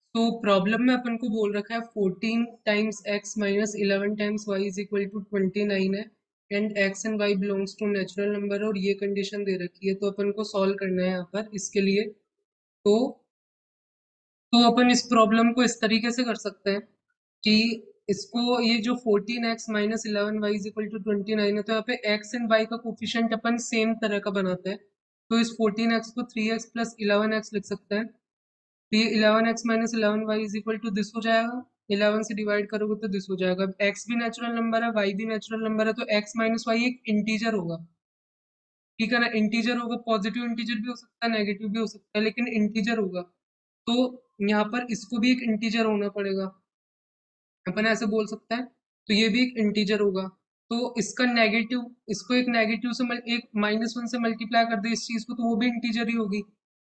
तो प्रॉब्लम में अपन को बोल रखा है 14 times X minus 11 times Y is equal to 29 है, and X and Y belongs to natural number, और ये कंडीशन दे रखी है। तो अपन को सॉल्व करना है यहाँ पर इसके लिए। तो अपन इस प्रॉब्लम को इस तरीके से कर सकते हैं कि इसको, ये जो 14x minus 11y is equal to 29 है, तो यहाँ पे x एंड y का कोफिशिएंट अपन सेम तरह का बनाते हैं। तो इस 14x को 3x प्लस 11x लिख सकते हैं। तो ये 11x minus 11y is equal to this हो जाएगा। 11 से डिवाइड करोगे तो दिस हो जाएगा। अब x भी नेचुरल नंबर है, y भी नेचुरल नंबर है, तो x माइनस वाई एक इंटीजर होगा। ठीक है ना, इंटीजर होगा। पॉजिटिव इंटीजर भी हो सकता है, नेगेटिव भी हो सकता है, लेकिन इंटीजर होगा। तो यहाँ पर इसको भी एक इंटीजर होना पड़ेगा, अपन ऐसे बोल सकते हैं। तो ये भी एक इंटीजर होगा। तो इसका नेगेटिव, इसको एक नेगेटिव से एक -1 से मल्टीप्लाई कर दे इस चीज को, तो वो भी इंटीजर ही होगी।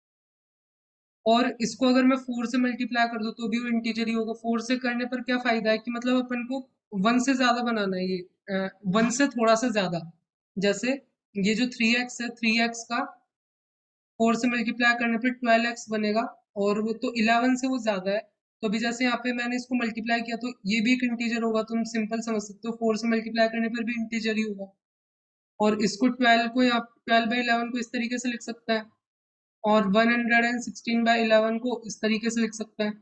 और इसको अगर मैं 4 से मल्टीप्लाई कर दूं तो भी वो इंटीजर ही होगा। 4 से करने पर क्या फायदा है कि मतलब अपन को 1 से ज्यादा बनाना है, ये 1 से थोड़ा सा ज्यादा। जैसे ये जो 3x है, 3x का 4 से मल्टीप्लाई करने पर 12x बनेगा, और वो तो 11 से वो ज्यादा है। तो अभी जैसे यहाँ पे मैंने इसको मल्टीप्लाई किया, तो ये भी एक इंटीजर होगा। तुम सिंपल समझ सकते हो, 4 से मल्टीप्लाई करने पर भी इंटीजर ही होगा। और इसको 12 को, यहाँ 12/11 को इस तरीके से लिख सकता है, और 116/11 को इस तरीके से लिख सकता है।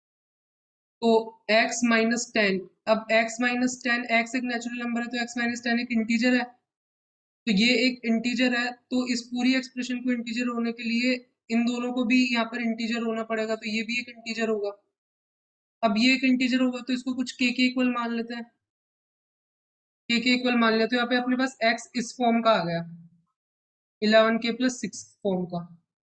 तो x माइनस टेन, अब x माइनस टेन, x एक नेचुरल नंबर है, तो x माइनस टेन एक इंटीजर है। तो ये एक इंटीजर है, तो इस पूरी एक्सप्रेशन को इंटीजर होने के लिए इन दोनों को भी यहाँ पर इंटीजर होना पड़ेगा। तो ये भी एक इंटीजर होगा। अब ये एक इंटीजर होगा, तो इसको कुछ के इक्वल मान लेते हैं। के इक्वल मान लेते हैं, तो यहाँ पे अपने पास x इस फॉर्म का आ गया, 11k प्लस 6 फॉर्म का।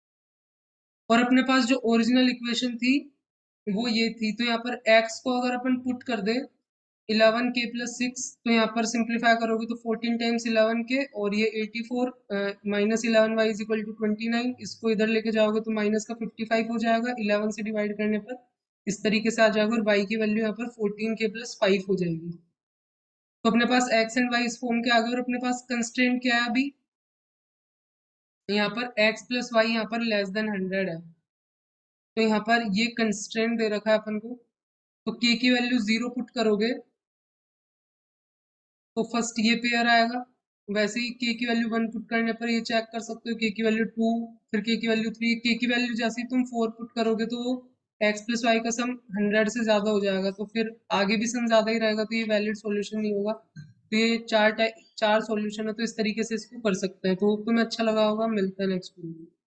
और अपने पास जो ओरिजिनल इक्वेशन थी वो ये थी। तो यहाँ पर x को अगर अपन पुट कर दे 11k प्लस 6, तो यहाँ पर सिंप्लीफाई करोगे तो 14 टाइम्स 11k, और ये 84 minus 11y is equal to 29। इसको इधर लेके जाओगे तो माइनस का 55 हो जाएगा, 11 से डिवाइड करने पर इस तरीके से आ जाएगा, और y की वैल्यू यहाँ पर 14k प्लस 5 हो जाएगी। तो अपने पास x एंड y इस फॉर्म के आ गए, और अपने पास कंस्ट्रेंट क्या है अभी, यहाँ पर x प्लस वाई यहाँ पर लेस देन 100 है। तो यहाँ पर ये कंस्ट्रेंट दे रखा है अपन को। तो k की वैल्यू 0 पुट करोगे तो फर्स्ट ये पेयर आएगा। वैसे ही k की वैल्यू 1 पुट करने पर ये चेक कर सकते हो, k की वैल्यू 2, फिर k की वैल्यू 3, k की वैल्यू जैसे ही तुम 4 पुट करोगे तो x प्लस वाई का सम 100 से ज्यादा हो जाएगा। तो फिर आगे भी सम ज्यादा ही रहेगा, तो ये वैलिड सॉल्यूशन नहीं होगा। तो ये चार सॉल्यूशन है, तो इस तरीके से इसको कर सकते हैं। तो तुम्हें अच्छा लगा होगा, मिलता है नेक्स्ट वीडियो में।